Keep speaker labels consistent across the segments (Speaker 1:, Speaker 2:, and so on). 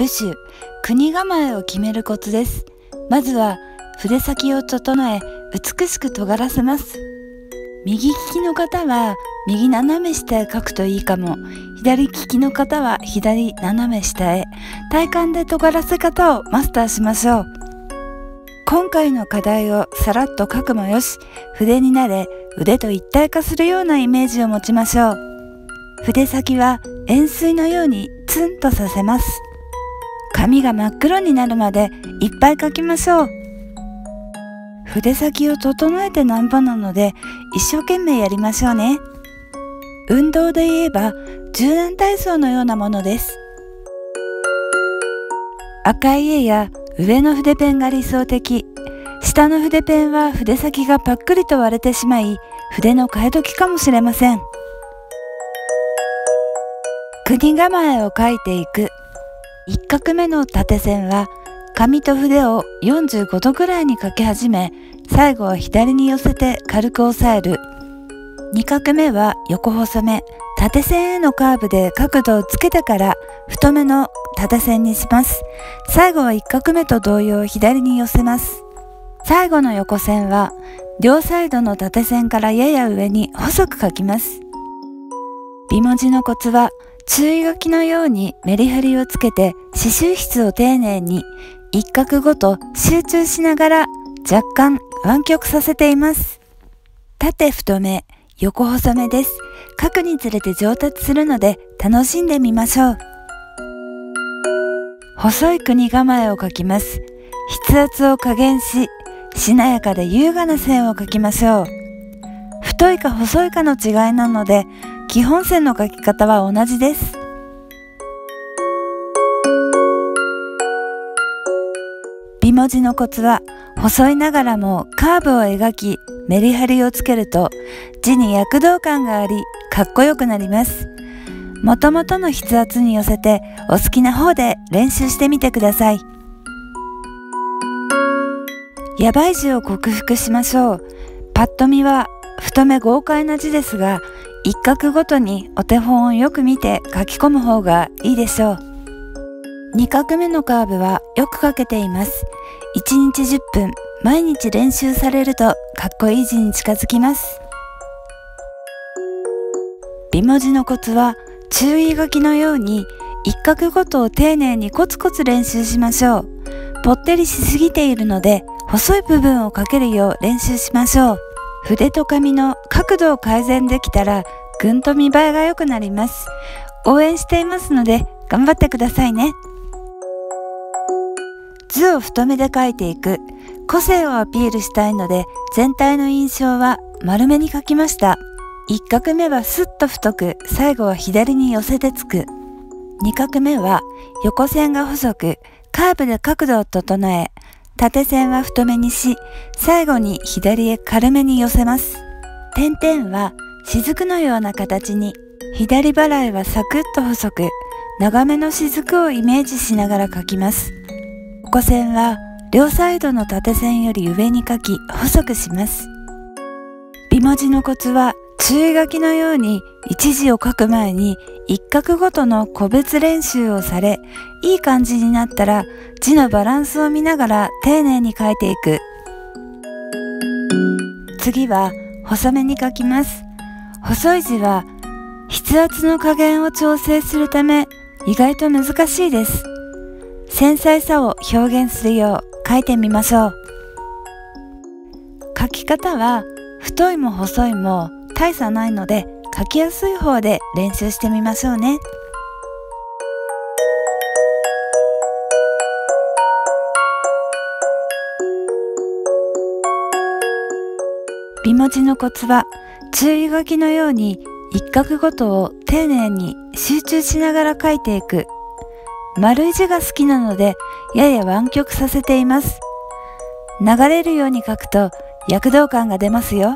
Speaker 1: 部首、国構えを決めるコツです。まずは筆先を整え、美しく尖らせます。右利きの方は右斜め下へ書くといいかも。左利きの方は左斜め下へ。体幹で尖らせ方をマスターしましょう。今回の課題をさらっと書くもよし、筆に慣れ腕と一体化するようなイメージを持ちましょう。筆先は円錐のようにツンとさせます。紙が真っ黒になるまでいっぱい書きましょう。筆先を整えてなんぼなので一生懸命やりましょうね。運動で言えば柔軟体操のようなものです。赤い絵や上の筆ペンが理想的。下の筆ペンは筆先がパックリと割れてしまい、筆の替え時かもしれません。国構えを書いていく。1画目の縦線は紙と筆を45度ぐらいに書き始め、最後は左に寄せて軽く押さえる。2画目は横細め、縦線へのカーブで角度をつけてから太めの縦線にします。最後は1画目と同様左に寄せます。最後の横線は両サイドの縦線からやや上に細く書きます。美文字のコツは注意書きのようにメリハリをつけて刺繍筆を丁寧に一画ごと集中しながら若干湾曲させています。縦太め、横細めです。書くにつれて上達するので楽しんでみましょう。細い国構えを書きます。筆圧を加減し、しなやかで優雅な線を書きましょう。太いか細いかの違いなので、基本線の書き方は同じです。美文字のコツは、細いながらもカーブを描き、メリハリをつけると、字に躍動感があり、かっこよくなります。もともとの筆圧に寄せて、お好きな方で練習してみてください。やばい字を克服しましょう。パッと見は太め豪快な字ですが、一画ごとにお手本をよく見て書き込む方がいいでしょう。2画目のカーブはよく書けています。1日10分、毎日練習されるとかっこいい字に近づきます。美文字のコツは注意書きのように一画ごとを丁寧にコツコツ練習しましょう。ぽってりしすぎているので細い部分を書けるよう練習しましょう。筆と紙の角度を改善できたらぐんと見栄えが良くなります。応援していますので頑張ってくださいね。図を太めで描いていく。個性をアピールしたいので全体の印象は丸めに描きました。1画目はスッと太く、最後は左に寄せてつく。2画目は横線が細く、カーブで角度を整え、縦線は太めにし、最後に左へ軽めに寄せます。点々は雫のような形に、左払いはサクッと細く、長めの雫をイメージしながら描きます。横線は両サイドの縦線より上に描き、細くします。美文字のコツは、注意書きのように一字を書く前に一画ごとの個別練習をされ、いい感じになったら字のバランスを見ながら丁寧に書いていく。次は細めに書きます。細い字は筆圧の加減を調整するため意外と難しいです。繊細さを表現するよう書いてみましょう。書き方は太いも細いも大差ないので書きやすい方で練習してみましょうね。美文字のコツは注意書きのように一画ごとを丁寧に集中しながら書いていく。丸い字が好きなのでやや湾曲させています。流れるように書くと躍動感が出ますよ。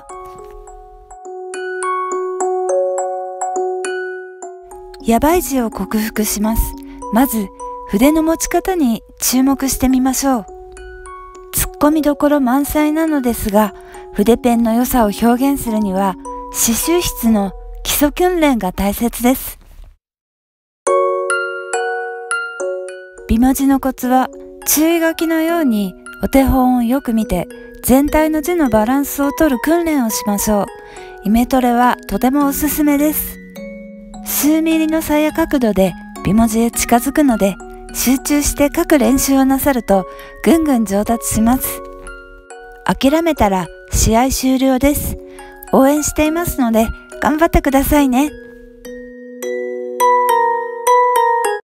Speaker 1: やばい字を克服します。まず筆の持ち方に注目してみましょう。突っ込みどころ満載なのですが、筆ペンの良さを表現するには刺繍筆の基礎訓練が大切です。 美文字のコツは注意書きのようにお手本をよく見て全体の字のバランスを取る訓練をしましょう。イメトレはとてもおすすめです。数ミリの差や角度で美文字へ近づくので、集中して書く練習をなさるとぐんぐん上達します。諦めたら試合終了です。応援していますので頑張ってくださいね。